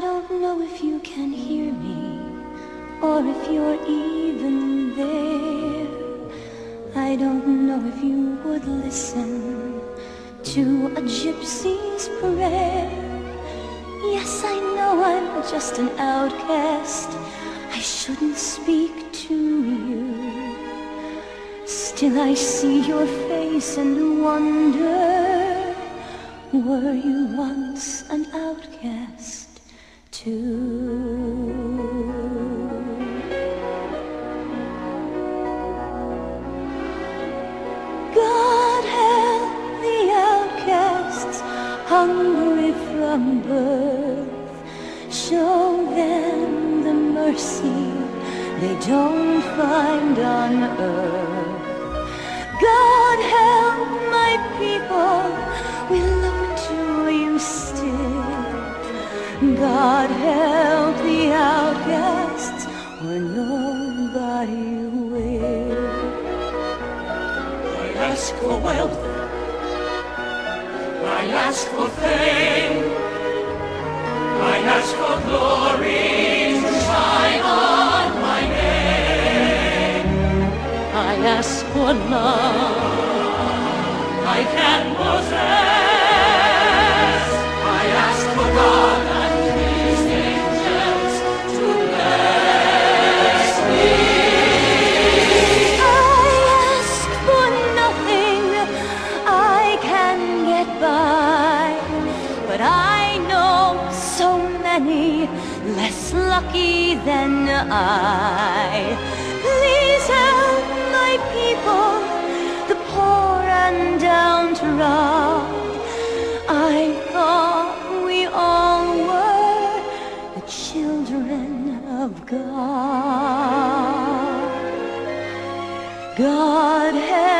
don't know if you can hear me, or if you're even there. I don't know if you would listen to a gypsy's prayer. Yes, I know I'm just an outcast. I shouldn't speak to you. Still I see your face and wonder, were you once an outcast too? God help the outcasts, hungry from birth. Show them the mercy they don't find on earth. God help my people, we look to you still. God help the outcasts, or nobody will. I ask for wealth, I ask for fame, I ask for glory to shine on my name. I ask for love I can possess. I ask for God and His angels to bless me. I ask for nothing, I can get by, but I know so many less lucky than I. Please help my people, the poor and downtrodden. I thought we all were the children of God. God help